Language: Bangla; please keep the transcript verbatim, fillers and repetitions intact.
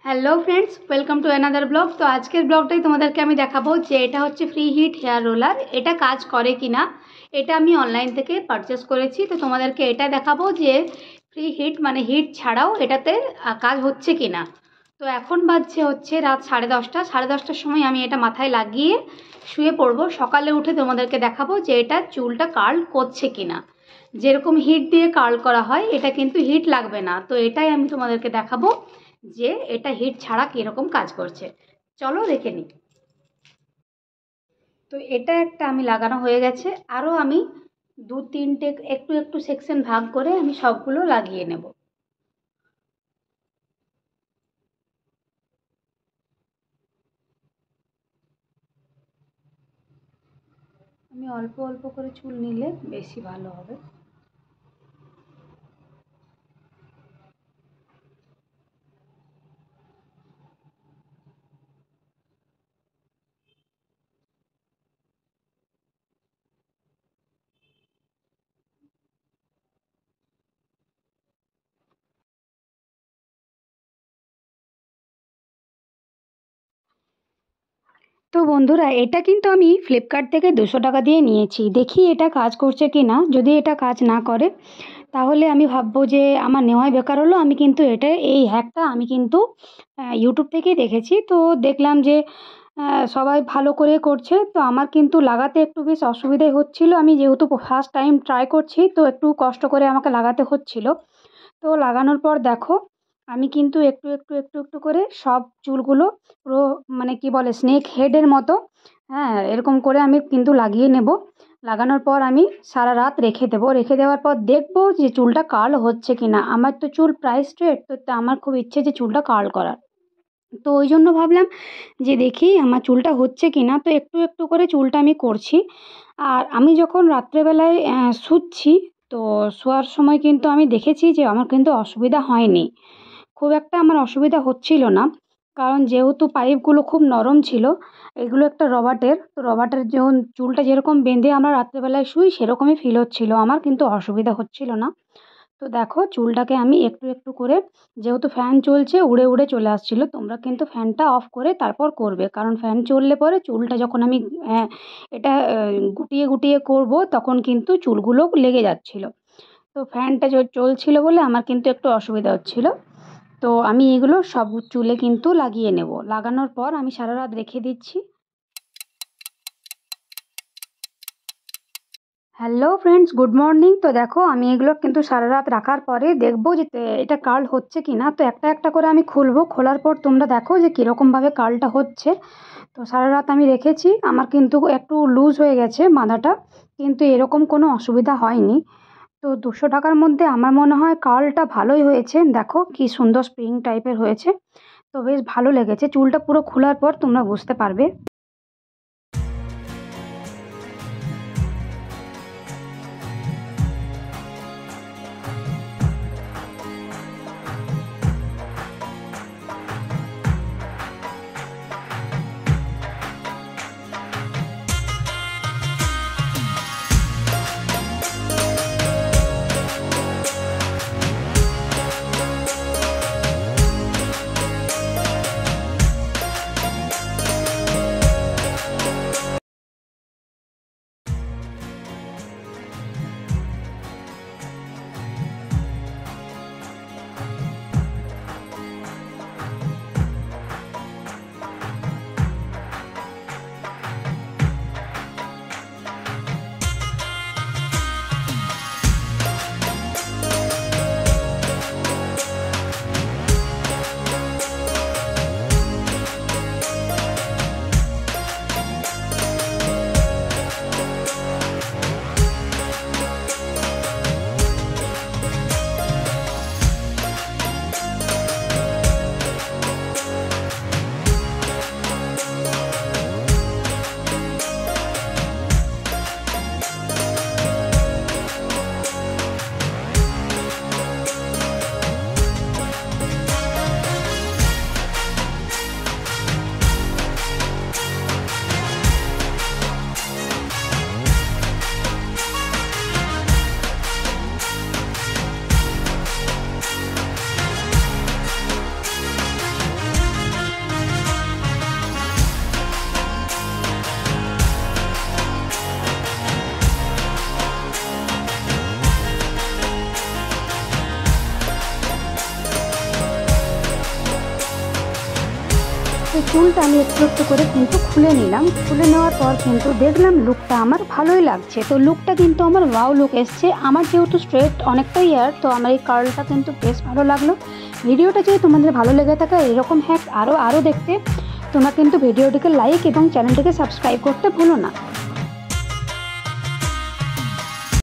Hello friends, welcome to another blog. তো আজকের ব্লগটাই তোমাদেরকে আমি দেখাবো যে এটা হচ্ছে ফ্রি হিট হেয়ার রোলার। এটা কাজ করে কি না, এটা আমি অনলাইন থেকে পারচেস করেছি। তো তোমাদেরকে এটা দেখাবো যে ফ্রি হিট মানে হিট ছাড়াও এটাতে কাজ হচ্ছে কি না। তো এখন বাজছে হচ্ছে রাত সাড়ে দশটা সাড়ে দশটার সময় আমি এটা মাথায় লাগিয়ে শুয়ে পড়বো। সকালে উঠে তোমাদেরকে দেখাবো যে এটা চুলটা কার্ল করছে কি না। যেরকম হিট দিয়ে কার্ল করা হয় এটা কিন্তু হিট লাগবে না। তো এটাই আমি তোমাদেরকে দেখাবো যে এটা হিট ছাড়া কীরকম কাজ করছে। চলো দেখে নিই। তো এটা একটা আমি লাগানো হয়ে গেছে, আরও আমি দু তিনটে একটু একটু সেকশন ভাগ করে আমি সবগুলো লাগিয়ে নেব। আমি অল্প অল্প করে চুল নিলে বেশি ভালো হবে। তো বন্ধুরা, এটা কিন্তু আমি ফ্লিপকার্ট থেকে দুশো টাকা দিয়ে নিয়েছি। দেখি এটা কাজ করছে কি না। যদি এটা কাজ না করে তাহলে আমি ভাববো যে আমার নেওয়াই বেকার হলো। আমি কিন্তু এটা এই হ্যাকটা আমি কিন্তু ইউটিউব থেকেই দেখেছি। তো দেখলাম যে সবাই ভালো করে করছে। তো আমার কিন্তু লাগাতে একটু বেশ অসুবিধাই হচ্ছিলো। আমি যেহেতু ফার্স্ট টাইম ট্রাই করছি তো একটু কষ্ট করে আমাকে লাগাতে হচ্ছিলো। তো লাগানোর পর দেখো আমি কিন্তু একটু একটু একটু একটু করে সব চুলগুলো পুরো মানে কি বলে স্নেক হেডের মতো, হ্যাঁ এরকম করে আমি কিন্তু লাগিয়ে নেব। লাগানোর পর আমি সারা রাত রেখে দেবো। রেখে দেওয়ার পর দেখবো যে চুলটা কার্ল হচ্ছে কি না। আমার তো চুল প্রায় স্ট্রেট, তো আমার খুব ইচ্ছে যে চুলটা কার্ল করার। তো ওই জন্য ভাবলাম যে দেখি আমার চুলটা হচ্ছে কি না। তো একটু একটু করে চুলটা আমি করছি। আর আমি যখন রাত্রেবেলায় শুচ্ছি তো শোয়ার সময় কিন্তু আমি দেখেছি যে আমার কিন্তু অসুবিধা হয়নি, খুব একটা আমার অসুবিধা হচ্ছিল না। কারণ যেহেতু পাইপগুলো খুব নরম ছিল, এগুলো একটা রবারের, তো রবারের যখন চুলটা যেরকম বেঁধে আমরা রাত্রেবেলায় শুই সেরকমই ফিল হচ্ছিলো, আমার কিন্তু অসুবিধা হচ্ছিল না। তো দেখো চুলটাকে আমি একটু একটু করে, যেহেতু ফ্যান চলছে উড়ে উড়ে চলে আসছিলো, তোমরা কিন্তু ফ্যানটা অফ করে তারপর করবে। কারণ ফ্যান চললে পরে চুলটা যখন আমি এটা গুটিয়ে গুটিয়ে করব তখন কিন্তু চুলগুলো লেগে যাচ্ছিলো। তো ফ্যানটা চলছিল বলে আমার কিন্তু একটু অসুবিধা হচ্ছিল। তো আমি এগুলো সব চুলে কিন্তু লাগিয়ে নেব। লাগানোর পর আমি সারা রাত রেখে দিচ্ছি। Hello friends, good morning. তো দেখো আমি এগুলো কিন্তু সারা রাত রাখার পরে দেখবো যে এটা কার্ল হচ্ছে কি না। তো একটা একটা করে আমি খুলবো, খোলার পর তোমরা দেখো যে কীরকমভাবে কার্লটা হচ্ছে। তো সারা রাত আমি রেখেছি, আমার কিন্তু একটু লুজ হয়ে গেছে বাঁধাটা, কিন্তু এরকম কোনো অসুবিধা হয়নি। তো দুশো টাকার মধ্যে আমার মনে হয় কার্লটা ভালোই হয়েছে। দেখো কি সুন্দর স্প্রিং টাইপের হয়েছে, তো বেশ ভালো লেগেছে। চুলটা পুরো খোলার পর তোমরা বুঝতে পারবে। চুলটা আমি একটু একটু করে কিন্তু খুলে নিলাম। খুলে নেওয়ার পর কিন্তু দেখলাম লুকটা আমার ভালোই লাগছে। তো লুকটা কিন্তু আমার ওয়াও লুক এসছে। আমার যেহেতু স্ট্রেট অনেকটাই হেয়ার, তো আমার এই কার্লটা কিন্তু বেশ ভালো লাগলো। ভিডিওটা যদি তোমাদের ভালো লেগে থাকে এরকম হ্যাক আরও আরও দেখতে, তোমরা কিন্তু ভিডিওটিকে লাইক এবং চ্যানেলটিকে সাবস্ক্রাইব করতে ভুলো না।